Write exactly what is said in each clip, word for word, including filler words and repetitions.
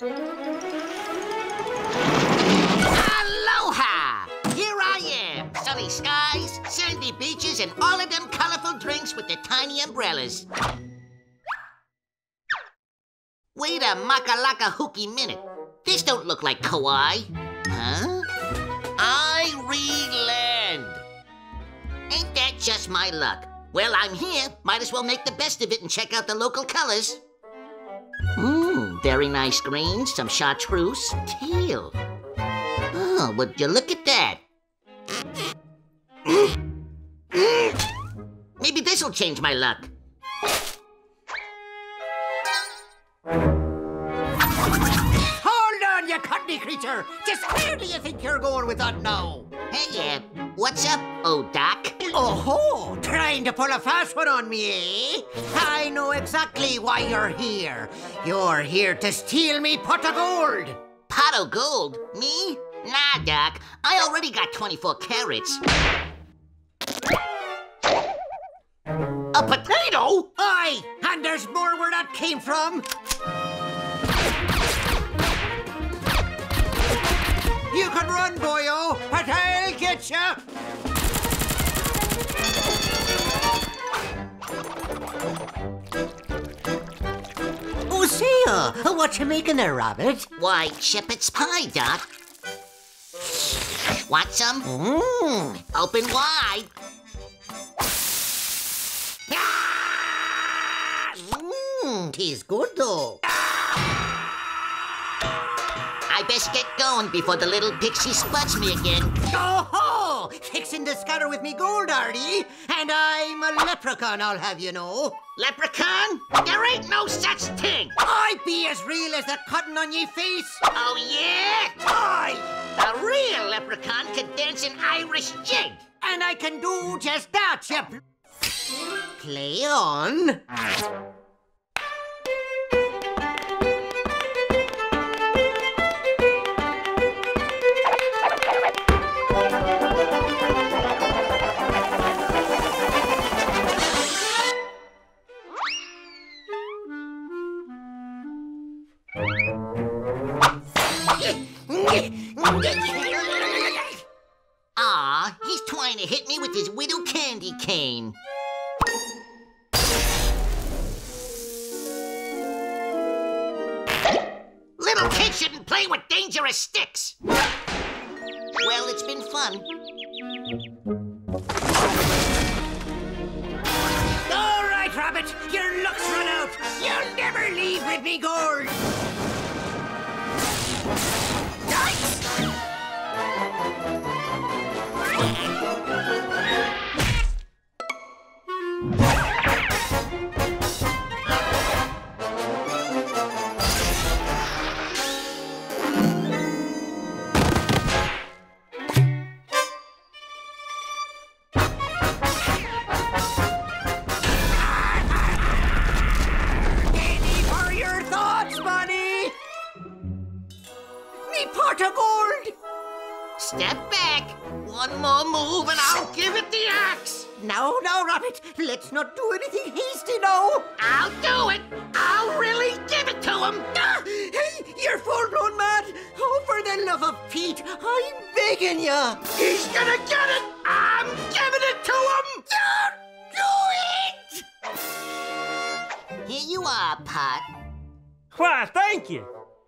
Aloha! Here I am. Sunny skies, sandy beaches, and all of them colorful drinks with the tiny umbrellas. Wait a makalaka hooky minute. This don't look like Kauai. Huh? Irie-land. Ain't that just my luck? Well, I'm here. Might as well make the best of it and check out the local colors. Mmm, very nice green, some chartreuse, teal. Oh, would you look at that? Maybe this'll change my luck. Hold on, you cuddly creature! Just where do you think you're going with that now? Hey, uh, what's up, old Doc? Oh-ho! Trying to pull a fast one on me, eh? I know exactly why you're here. You're here to steal me pot of gold. Pot of gold? Me? Nah, Doc. I already got twenty-four carats. A potato? Aye, and there's more where that came from. You can run, boyo, but I'll get you. Oh, see ya. What you making there, Rabbit? Why, shepherd's pie, Doc. Want some? Mmm. Open wide. Mmm, tastes good, though. I best get going before the little pixie spots me again. Oh-ho! Fixing to scatter with me gold, are ye? And I'm a leprechaun, I'll have you know. Leprechaun? There ain't no such thing. I be as real as the cotton on ye face. Oh, yeah? Aye! A real leprechaun can dance an Irish jig. And I can do just that, you... Play on. Aw, he's trying to hit me with his widow candy cane. Little kids shouldn't play with dangerous sticks. Well, it's been fun. All right, Rabbit, your luck's run out. You'll never leave with me gold. Nice! Any for your thoughts, buddy? Me pot of gold. Step back. One more move and I'll give it the axe. Now, now, Rabbit, let's not do anything hasty now. I'll do it. I'll really give it to him. Ah, hey, you're full-blown mad. Oh, for the love of Pete, I'm begging you. He's gonna get it. I'm giving it to him. Don't do it. Here you are, Pot. Why, thank you.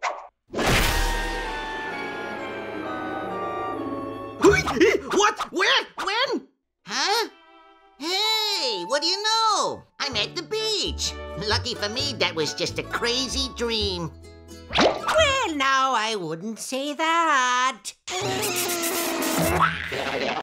What? Where? When? Huh? Hey, what do you know? I'm at the beach. Lucky for me, that was just a crazy dream. Well, now, I wouldn't say that.